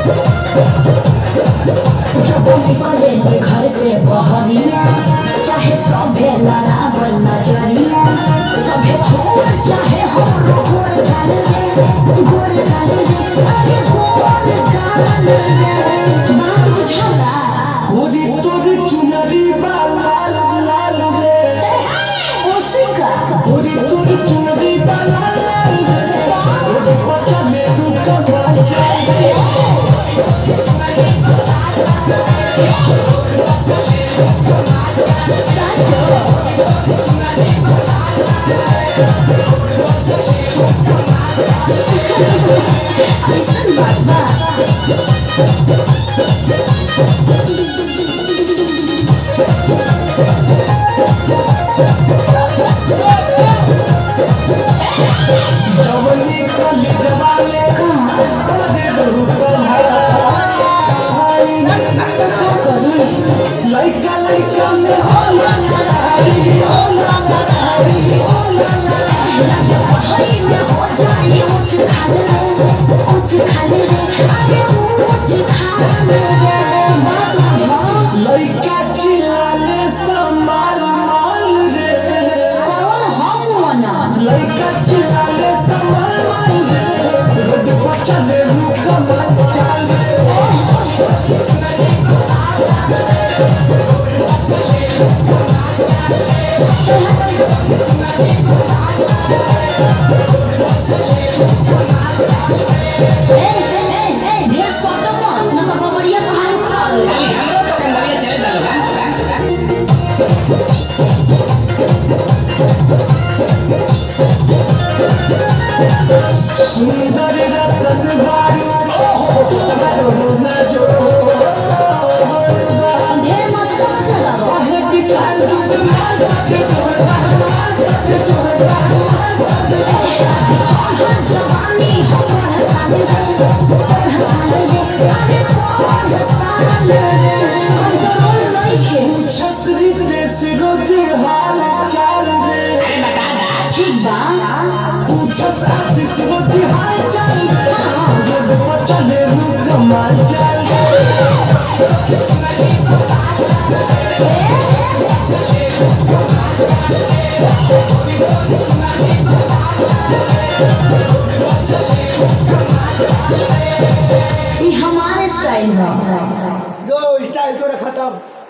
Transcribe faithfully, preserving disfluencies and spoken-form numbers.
जब निकले घर से बहरिया चाहे सभे लड़ावल नजरिया सभे छोड़ चाहे हम गोर गाल रे गोर गाल रे अरे गोर गाल रे बात बुझाला गोरी तोरी चुनरी लाल लाल रे ओसिका गोरी तोरी चुनरी लाल लाल रे ओरे पचा में रुका भाई जाए ऐसन बात बा जवानी कली जवानी कर दे रुका भाई लइका लइका में होला लड़ाई होला लड़ाई होला लड़ाई हई में हो जाए ऊंच खाल रे ऊंच खाल रे अरे ऊंच खाल रे बात बुझो लइका चिल्लाले समाल माल रे कौन हम ना लइका चिल्लाले समाल माल रे रोड पर चले रुका मत चाल सुंदर रतन बारू तुम्हारो ना जो ढेर मस्त मत लगाओ काहे विशाल दुलाल के जोड़ा के जोड़ा जवानी हो पर साल रे पर साल रे अरे पर साल रे कंट्रोल नहीं छसरी देश रोज हाल चाल रे अरे बता दा ठीक बा पूछस आशीष रोज हाल चाल रे रोड पर चले रुका माल चाल ये हमारे स्टाइल है गो स्टाइल तो खत्म।